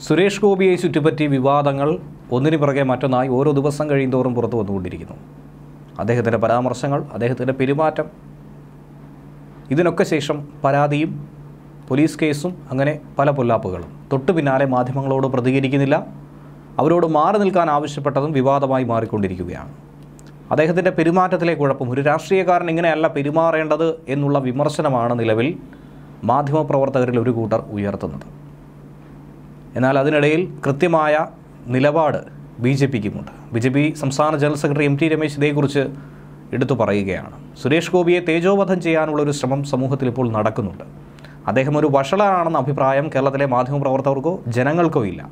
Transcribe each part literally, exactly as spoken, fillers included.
സുരേഷ് ഗോപിയെ ചുറ്റിപ്പറ്റി വിവാദങ്ങൾ ഒന്നിനു പുറകെ മറ്റൊന്നായി ഓരോ ദിവസം കഴിയുന്തോറും പുറത്തു വന്നുകൊണ്ടിരിക്കുന്നു. അദ്ദേഹത്തിൻ്റെ പരാമർശങ്ങൾ, അദ്ദേഹത്തിൻ്റെ പെരുമാറ്റം, ഇതിനൊക്കെ ശേഷം പരാതിയും പോലീസ് കേസും, അങ്ങനെ പല പൊല്ലാപ്പുകളും. തൊട്ടു പിന്നാലെ മാധ്യമങ്ങളോട് പ്രതികരിക്കുന്നില്ല, അവരോട് മാറി നിൽക്കാൻ ആവശ്യപ്പെട്ടതും വിവാദമായി മാറിക്കൊണ്ടിരിക്കുകയാണ്. അദ്ദേഹത്തിൻ്റെ പെരുമാറ്റത്തിലെ കുഴപ്പം, ഒരു രാഷ്ട്രീയക്കാരൻ ഇങ്ങനെയല്ല പെരുമാറേണ്ടത് എന്നുള്ള വിമർശനമാണ് നിലവിൽ മാധ്യമപ്രവർത്തകരിൽ ഒരു കൂട്ടർ ഉയർത്തുന്നത്. എന്നാൽ അതിനിടയിൽ കൃത്യമായ നിലപാട് ബി ജെ പിക്കുമുണ്ട്. ബി ജെ പി സംസ്ഥാന general secretary M T Ramesh ഇതേക്കുറിച്ച് എടുത്തു പറയുകയാണ്. സുരേഷ് ഗോപിയെ തേജോവധം ചെയ്യാനുള്ളൊരു ശ്രമം സമൂഹത്തിൽ ഇപ്പോൾ നടക്കുന്നുണ്ട്. അദ്ദേഹം ഒരു വഷളനാണെന്ന അഭിപ്രായം കേരളത്തിലെ മാധ്യമപ്രവർത്തകർക്കോ ജനങ്ങൾക്കോ ഇല്ല.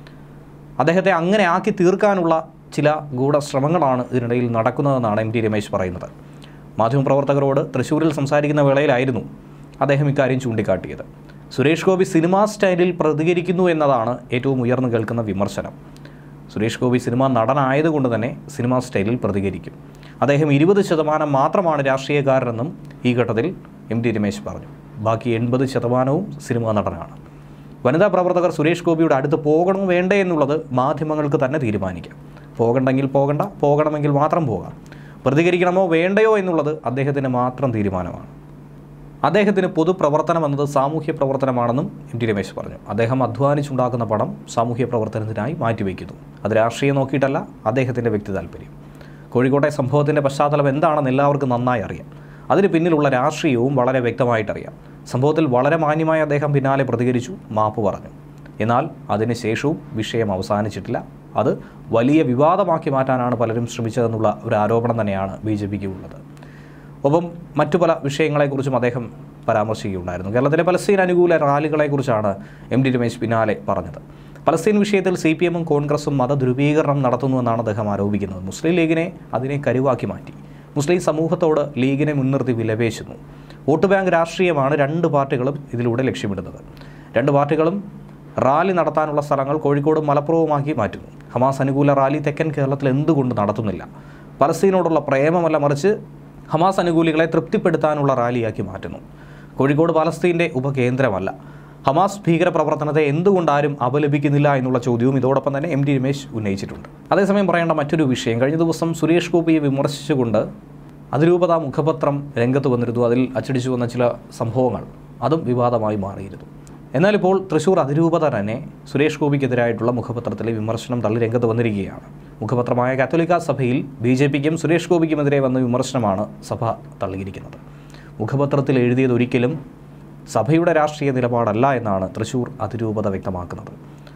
അദ്ദേഹത്തെ അങ്ങനെ ആക്കി തീർക്കാനുള്ള ചില ഗൂഢശ്രമങ്ങളാണ് ഇതിനിടയിൽ നടക്കുന്നതെന്നാണ് എം ടി രമേശ് പറയുന്നത്. മാധ്യമപ്രവർത്തകരോട് തൃശ്ശൂരിൽ സംസാരിക്കുന്ന വേളയിലായിരുന്നു അദ്ദേഹം ഇക്കാര്യം ചൂണ്ടിക്കാട്ടിയത്. സുരേഷ് ഗോപി സിനിമാ സ്റ്റൈലിൽ പ്രതികരിക്കുന്നു എന്നതാണ് ഏറ്റവും ഉയർന്നു കേൾക്കുന്ന വിമർശനം. സുരേഷ് ഗോപി സിനിമാ നടനായതുകൊണ്ട് തന്നെ സിനിമാ സ്റ്റൈലിൽ പ്രതികരിക്കും. അദ്ദേഹം ഇരുപത് ശതമാനം മാത്രമാണ് രാഷ്ട്രീയക്കാരനെന്നും ഈ ഘട്ടത്തിൽ എം ടി രമേശ് പറഞ്ഞു. ബാക്കി എൺപത് ശതമാനവും സിനിമാ നടനാണ്. വനിതാ പ്രവർത്തകർ സുരേഷ് ഗോപിയുടെ അടുത്ത് പോകണോ വേണ്ടേ എന്നുള്ളത് മാധ്യമങ്ങൾക്ക് തന്നെ തീരുമാനിക്കാം. പോകണ്ടെങ്കിൽ പോകണ്ട, പോകണമെങ്കിൽ മാത്രം പോകാം. പ്രതികരിക്കണമോ വേണ്ടയോ എന്നുള്ളത് അദ്ദേഹത്തിന് മാത്രം തീരുമാനമാണ്. അദ്ദേഹത്തിന് പൊതുപ്രവർത്തനം എന്നത് സാമൂഹ്യ പ്രവർത്തനമാണെന്നും എം ടി രമേശ് പറഞ്ഞു. അദ്ദേഹം അധ്വാനിച്ചുണ്ടാക്കുന്ന പണം സാമൂഹ്യ പ്രവർത്തനത്തിനായി മാറ്റിവെക്കുന്നു. അത് രാഷ്ട്രീയം നോക്കിയിട്ടല്ല, അദ്ദേഹത്തിൻ്റെ വ്യക്തി താല്പര്യം. കോഴിക്കോട്ടെ സംഭവത്തിൻ്റെ പശ്ചാത്തലം എന്താണെന്ന് എല്ലാവർക്കും നന്നായി അറിയാം. അതിന് പിന്നിലുള്ള രാഷ്ട്രീയവും വളരെ വ്യക്തമായിട്ടറിയാം. സംഭവത്തിൽ വളരെ മാന്യമായി അദ്ദേഹം പിന്നാലെ പ്രതികരിച്ചു, മാപ്പ് പറഞ്ഞു. എന്നാൽ അതിനുശേഷവും വിഷയം അവസാനിച്ചിട്ടില്ല. അത് വലിയ വിവാദമാക്കി മാറ്റാനാണ് പലരും ശ്രമിച്ചതെന്നുള്ള ഒരു ആരോപണം തന്നെയാണ് ബി ജെ പിക്ക് ഉള്ളത്. ഒപ്പം മറ്റു പല വിഷയങ്ങളെക്കുറിച്ചും അദ്ദേഹം പരാമർശിക്കുകയുണ്ടായിരുന്നു. കേരളത്തിലെ പലസ്തീൻ അനുകൂല റാലികളെക്കുറിച്ചാണ് എം ടി രമേശ് പിന്നാലെ പറഞ്ഞത്. പലസ്തീൻ വിഷയത്തിൽ സി പി എമ്മും കോൺഗ്രസും മതധ്രുവീകരണം നടത്തുന്നുവെന്നാണ് അദ്ദേഹം ആരോപിക്കുന്നത്. മുസ്ലിം ലീഗിനെ അതിനെ കരുവാക്കി മാറ്റി. മുസ്ലിം സമൂഹത്തോട് ലീഗിനെ മുൻനിർത്തി വിലപേശുന്നു. വോട്ട് ബാങ്ക് രാഷ്ട്രീയമാണ് രണ്ട് പാർട്ടികളും ഇതിലൂടെ ലക്ഷ്യമിടുന്നത്. രണ്ട് പാർട്ടികളും റാലി നടത്താനുള്ള സ്ഥലങ്ങൾ കോഴിക്കോടും മലപ്പുറവുമാക്കി മാറ്റുന്നു. ഹമാസ് അനുകൂല റാലി തെക്കൻ കേരളത്തിൽ എന്തുകൊണ്ട് നടത്തുന്നില്ല? പലസ്തീനോടുള്ള പ്രേമമല്ല, മറിച്ച് ഹമാസ് അനുകൂലികളെ തൃപ്തിപ്പെടുത്താനുള്ള റാലിയാക്കി മാറ്റുന്നു. കോഴിക്കോട് പലസ്തീൻ്റെ ഉപകേന്ദ്രമല്ല. ഹമാസ് ഭീകരപ്രവർത്തനത്തെ എന്തുകൊണ്ടാരും അപലപിക്കുന്നില്ല എന്നുള്ള ചോദ്യവും ഇതോടൊപ്പം തന്നെ എം ടി രമേശ് ഉന്നയിച്ചിട്ടുണ്ട്. അതേസമയം പറയേണ്ട മറ്റൊരു വിഷയം, കഴിഞ്ഞ ദിവസം സുരേഷ് ഗോപിയെ വിമർശിച്ചുകൊണ്ട് അതിരൂപത മുഖപത്രം രംഗത്ത് വന്നിരുന്നു. അതിൽ അച്ചടിച്ചു വന്ന ചില സംഭവങ്ങൾ അതും വിവാദമായി മാറിയിരുന്നു. എന്നാൽ ഇപ്പോൾ തൃശ്ശൂർ അതിരൂപത തന്നെ സുരേഷ് ഗോപിക്കെതിരായിട്ടുള്ള മുഖപത്രത്തിലെ വിമർശനം തള്ളി രംഗത്ത് വന്നിരിക്കുകയാണ്. മുഖപത്രമായ കാത്തോലിക്ക സഭയിൽ ബി ജെ പിക്കും സുരേഷ് ഗോപിക്കുമെതിരെ വന്ന വിമർശനമാണ് സഭ തള്ളിയിരിക്കുന്നത്. മുഖപത്രത്തിൽ എഴുതിയത് ഒരിക്കലും സഭയുടെ രാഷ്ട്രീയ നിലപാടല്ല എന്നാണ് തൃശ്ശൂർ അതിരൂപത വ്യക്തമാക്കുന്നത്.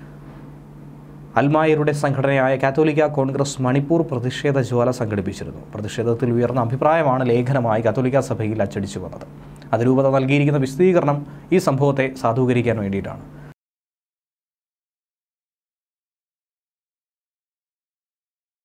അൽമായരുടെ സംഘടനയായ കാത്തോലിക്ക കോൺഗ്രസ് മണിപ്പൂർ പ്രതിഷേധ ജ്വാല സംഘടിപ്പിച്ചിരുന്നു. പ്രതിഷേധത്തിൽ ഉയർന്ന അഭിപ്രായമാണ് ലേഖനമായി കാത്തോലിക്ക സഭയിൽ അച്ചടിച്ചു വന്നത്. അതിരൂപത നൽകിയിരിക്കുന്ന വിശദീകരണം ഈ സംഭവത്തെ സാധൂകരിക്കാൻ വേണ്ടിയിട്ടാണ്.